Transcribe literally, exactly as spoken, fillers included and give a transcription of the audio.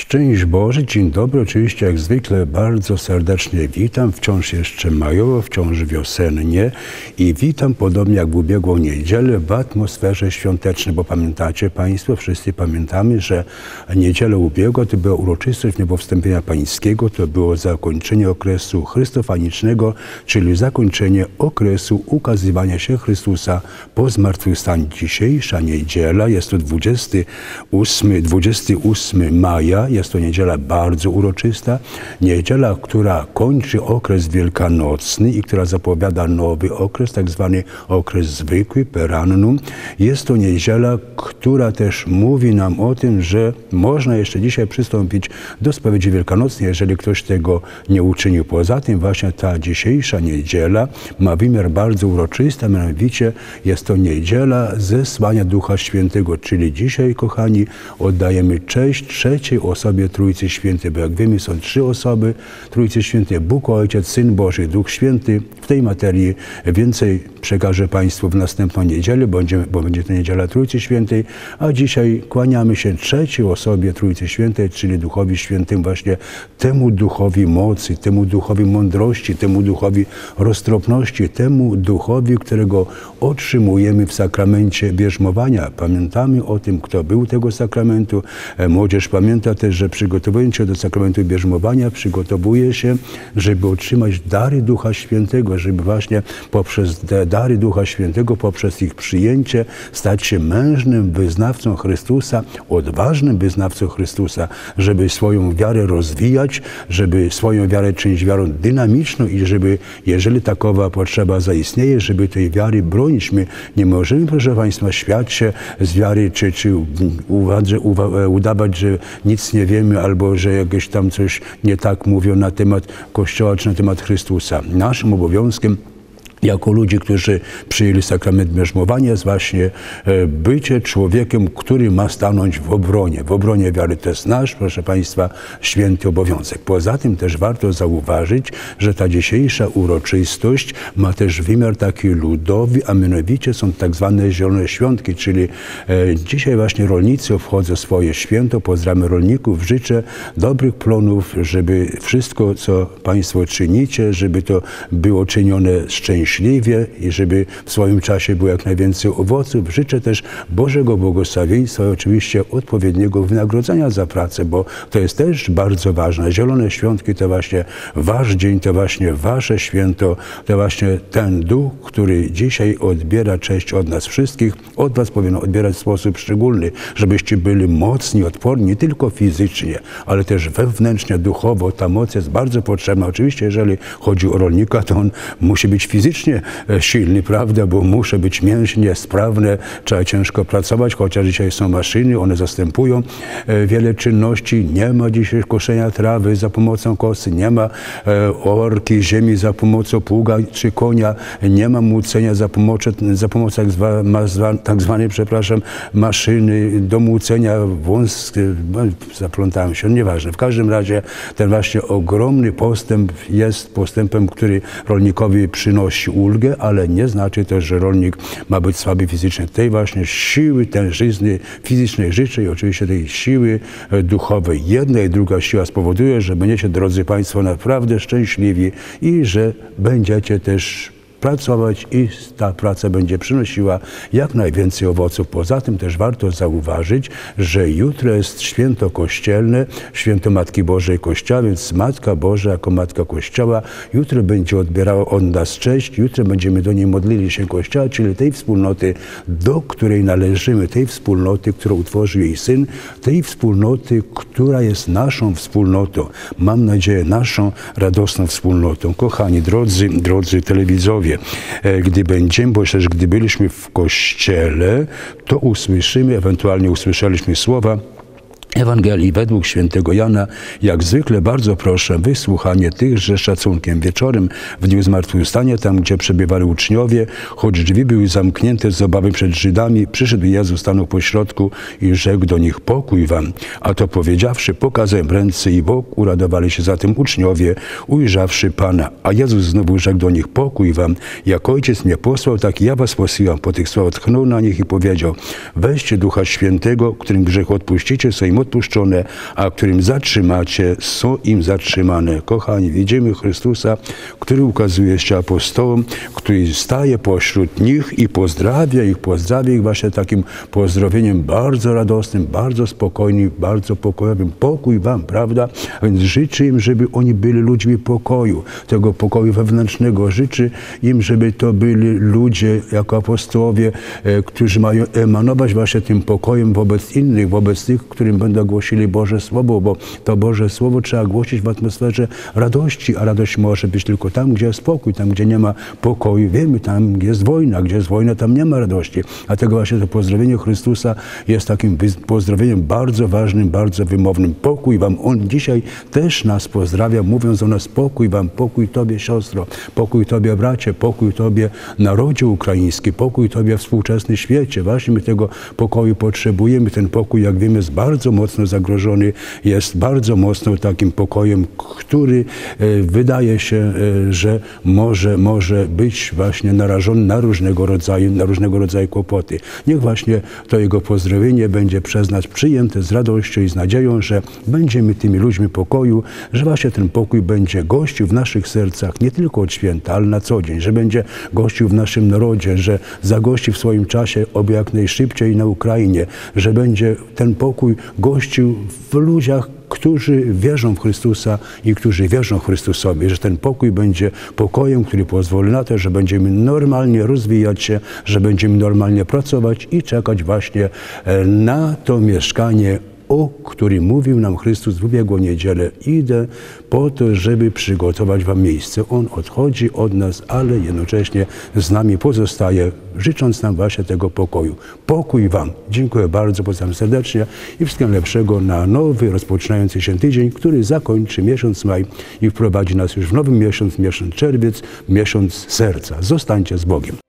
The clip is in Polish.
Szczęść Boże, dzień dobry, oczywiście jak zwykle bardzo serdecznie witam, wciąż jeszcze majowo, wciąż wiosennie i witam podobnie jak w ubiegłą niedzielę w atmosferze świątecznej, bo pamiętacie Państwo, wszyscy pamiętamy, że niedziela ubiegła to była uroczystość niebowstąpienia Pańskiego, to było zakończenie okresu chrystofanicznego, czyli zakończenie okresu ukazywania się Chrystusa po zmartwychwstaniu. Dzisiejsza niedziela, jest to dwudziestego ósmego maja, jest to niedziela bardzo uroczysta, niedziela, która kończy okres wielkanocny i która zapowiada nowy okres, tak zwany okres zwykły, perannum. Jest to niedziela, która też mówi nam o tym, że można jeszcze dzisiaj przystąpić do spowiedzi wielkanocnej, jeżeli ktoś tego nie uczynił. Poza tym właśnie ta dzisiejsza niedziela ma wymiar bardzo uroczysty, mianowicie jest to niedziela zesłania Ducha Świętego, czyli dzisiaj, kochani, oddajemy cześć trzeciej osobie Trójcy Świętej, bo jak wiemy, są trzy osoby Trójcy Świętej, Bóg Ojciec, Syn Boży, Duch Święty. W tej materii więcej przekażę Państwu w następną niedzielę, bo będzie, bo będzie to niedziela Trójcy Świętej, a dzisiaj kłaniamy się trzeciej osobie Trójcy Świętej, czyli Duchowi Świętym, właśnie temu Duchowi mocy, temu Duchowi mądrości, temu Duchowi roztropności, temu Duchowi, którego otrzymujemy w sakramencie bierzmowania. Pamiętamy o tym, kto był tego sakramentu. Młodzież pamięta też, że przygotowując się do sakramentu bierzmowania, przygotowuje się, żeby otrzymać dary Ducha Świętego, żeby właśnie poprzez te dary Ducha Świętego, poprzez ich przyjęcie stać się mężnym wyznawcą Chrystusa, odważnym wyznawcą Chrystusa, żeby swoją wiarę rozwijać, żeby swoją wiarę czynić wiarą dynamiczną i żeby, jeżeli takowa potrzeba zaistnieje, żeby tej wiary bronić. My nie możemy, proszę Państwa, śmiać się z wiary, czy, czy udawać, że nic nie wiemy, albo że jakieś tam coś nie tak mówią na temat Kościoła, czy na temat Chrystusa. Naszym obowiązkiem jako ludzi, którzy przyjęli sakrament bierzmowania, jest właśnie bycie człowiekiem, który ma stanąć w obronie. W obronie wiary to jest nasz, proszę Państwa, święty obowiązek. Poza tym też warto zauważyć, że ta dzisiejsza uroczystość ma też wymiar taki ludowy, a mianowicie są tak zwane zielone świątki, czyli dzisiaj właśnie rolnicy obchodzą swoje święto. Pozdrawiam rolników, życzę dobrych plonów, żeby wszystko, co Państwo czynicie, żeby to było czynione szczęśliwie, i żeby w swoim czasie było jak najwięcej owoców. Życzę też Bożego błogosławieństwa i oczywiście odpowiedniego wynagrodzenia za pracę, bo to jest też bardzo ważne. Zielone świątki to właśnie Wasz dzień, to właśnie Wasze święto, to właśnie ten Duch, który dzisiaj odbiera cześć od nas wszystkich, od Was powinien odbierać w sposób szczególny, żebyście byli mocni, odporni, nie tylko fizycznie, ale też wewnętrznie, duchowo. Ta moc jest bardzo potrzebna. Oczywiście, jeżeli chodzi o rolnika, to on musi być fizycznie silny, prawda, bo muszę być mięśnie, sprawne, trzeba ciężko pracować, chociaż dzisiaj są maszyny, one zastępują wiele czynności. Nie ma dzisiaj koszenia trawy za pomocą kosy, nie ma orki ziemi za pomocą pługa czy konia, nie ma młócenia za pomocą, za pomocą tak, zwa, zwa, tak zwanej, przepraszam, maszyny do młócenia wąs, zaplątałem się, nieważne. W każdym razie ten właśnie ogromny postęp jest postępem, który rolnikowi przynosi ulgę, ale nie znaczy też, że rolnik ma być słaby fizycznie. Tej właśnie siły tężyzny fizycznej życzę i oczywiście tej siły duchowej. Jedna i druga siła spowoduje, że będziecie, drodzy Państwo, naprawdę szczęśliwi i że będziecie też pracować i ta praca będzie przynosiła jak najwięcej owoców. Poza tym też warto zauważyć, że jutro jest święto kościelne, święto Matki Bożej Kościoła, więc Matka Boża jako Matka Kościoła jutro będzie odbierała od nas cześć, jutro będziemy do niej modlili się Kościoła, czyli tej wspólnoty, do której należymy, tej wspólnoty, którą utworzył jej Syn, tej wspólnoty, która jest naszą wspólnotą. Mam nadzieję, naszą radosną wspólnotą. Kochani, drodzy, drodzy telewidzowie, gdy będziemy, bo też gdy byliśmy w kościele, to usłyszymy, ewentualnie usłyszeliśmy słowa Ewangelii według świętego Jana. Jak zwykle bardzo proszę wysłuchanie tychże szacunkiem. Wieczorem w dniu zmartwychwstania, tam gdzie przebywali uczniowie, choć drzwi były zamknięte z obawy przed Żydami, przyszedł Jezus, stanął pośrodku i rzekł do nich: pokój wam. A to powiedziawszy, pokazał im ręce i bok. Uradowali się zatem uczniowie, ujrzawszy Pana. A Jezus znowu rzekł do nich: pokój wam. Jak Ojciec mnie posłał, tak ja was posyłam. Po tych słowach tchnął na nich i powiedział: weźcie Ducha Świętego, którym grzech odpuścicie, swoim im odpuszczone, a którym zatrzymacie, są im zatrzymane. Kochani, widzimy Chrystusa, który ukazuje się apostołom, który staje pośród nich i pozdrawia ich, pozdrawia ich właśnie takim pozdrowieniem bardzo radosnym, bardzo spokojnym, bardzo pokojowym. Pokój wam, prawda? A więc życzy im, żeby oni byli ludźmi pokoju, tego pokoju wewnętrznego. Życzy im, żeby to byli ludzie, jako apostołowie, e, którzy mają emanować właśnie tym pokojem wobec innych, wobec tych, którym będą głosili Boże Słowo, bo to Boże Słowo trzeba głosić w atmosferze radości, a radość może być tylko tam, gdzie jest spokój, tam, gdzie nie ma pokoju. Wiemy, tam, gdzie jest wojna, gdzie jest wojna, tam nie ma radości. Dlatego właśnie to pozdrowienie Chrystusa jest takim pozdrowieniem bardzo ważnym, bardzo wymownym. Pokój wam. On dzisiaj też nas pozdrawia, mówiąc o nas: pokój wam, pokój tobie, siostro, pokój tobie, bracie, pokój tobie, narodzie ukraiński, pokój tobie, współczesny świecie. Właśnie my tego pokoju potrzebujemy. Ten pokój, jak wiemy, jest bardzo mocno zagrożony, jest bardzo mocno takim pokojem, który e, wydaje się, e, że może, może być właśnie narażony na różnego rodzaju, na różnego rodzaju kłopoty. Niech właśnie to jego pozdrowienie będzie przez nas przyjęte z radością i z nadzieją, że będziemy tymi ludźmi pokoju, że właśnie ten pokój będzie gościł w naszych sercach nie tylko od święta, ale na co dzień, że będzie gościł w naszym narodzie, że zagości w swoim czasie, oby jak najszybciej na Ukrainie, że będzie ten pokój gościł w ludziach, którzy wierzą w Chrystusa i którzy wierzą Chrystusowi, że ten pokój będzie pokojem, który pozwoli na to, że będziemy normalnie rozwijać się, że będziemy normalnie pracować i czekać właśnie na to mieszkanie, o którym mówił nam Chrystus w ubiegłą niedzielę. Idę po to, żeby przygotować wam miejsce. On odchodzi od nas, ale jednocześnie z nami pozostaje, życząc nam właśnie tego pokoju. Pokój wam. Dziękuję bardzo, pozdrawiam serdecznie i wszystkiego lepszego na nowy, rozpoczynający się tydzień, który zakończy miesiąc maj i wprowadzi nas już w nowym miesiąc, miesiąc czerwiec, miesiąc serca. Zostańcie z Bogiem.